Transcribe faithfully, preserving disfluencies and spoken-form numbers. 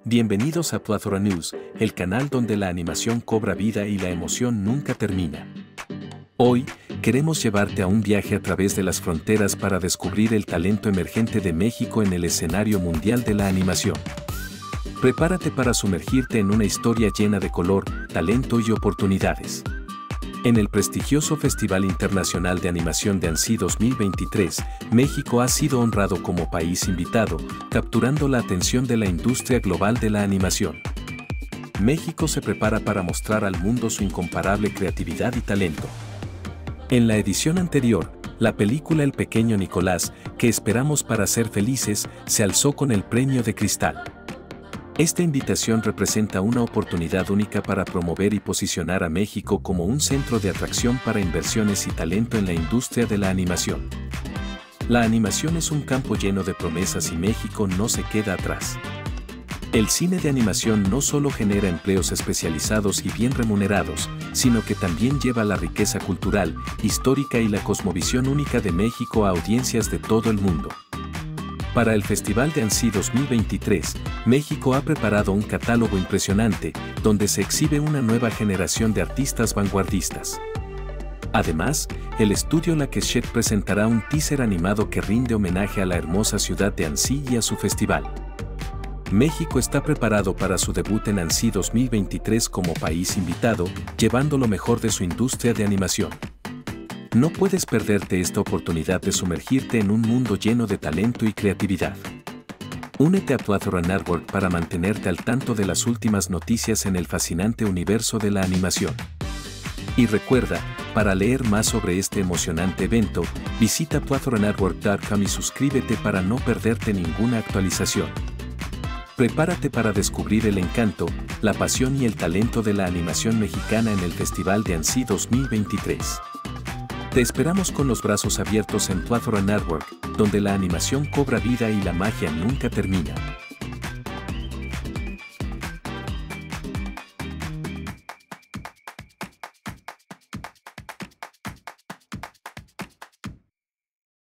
Bienvenidos a Plethora News, el canal donde la animación cobra vida y la emoción nunca termina. Hoy, queremos llevarte a un viaje a través de las fronteras para descubrir el talento emergente de México en el escenario mundial de la animación. Prepárate para sumergirte en una historia llena de color, talento y oportunidades. En el prestigioso Festival Internacional de Animación de Annecy dos mil veintitrés, México ha sido honrado como país invitado, capturando la atención de la industria global de la animación. México se prepara para mostrar al mundo su incomparable creatividad y talento. En la edición anterior, la película El Pequeño Nicolás, que esperamos para ser felices, se alzó con el Premio de Cristal. Esta invitación representa una oportunidad única para promover y posicionar a México como un centro de atracción para inversiones y talento en la industria de la animación. La animación es un campo lleno de promesas y México no se queda atrás. El cine de animación no solo genera empleos especializados y bien remunerados, sino que también lleva la riqueza cultural, histórica y la cosmovisión única de México a audiencias de todo el mundo. Para el Festival de Annecy dos mil veintitrés, México ha preparado un catálogo impresionante, donde se exhibe una nueva generación de artistas vanguardistas. Además, el estudio La Quechette presentará un teaser animado que rinde homenaje a la hermosa ciudad de Annecy y a su festival. México está preparado para su debut en Annecy dos mil veintitrés como país invitado, llevando lo mejor de su industria de animación. No puedes perderte esta oportunidad de sumergirte en un mundo lleno de talento y creatividad. Únete a Plethora Network para mantenerte al tanto de las últimas noticias en el fascinante universo de la animación. Y recuerda, para leer más sobre este emocionante evento, visita plethora network punto com y suscríbete para no perderte ninguna actualización. Prepárate para descubrir el encanto, la pasión y el talento de la animación mexicana en el Festival de Annecy dos mil veintitrés. Te esperamos con los brazos abiertos en Plethora Network, donde la animación cobra vida y la magia nunca termina.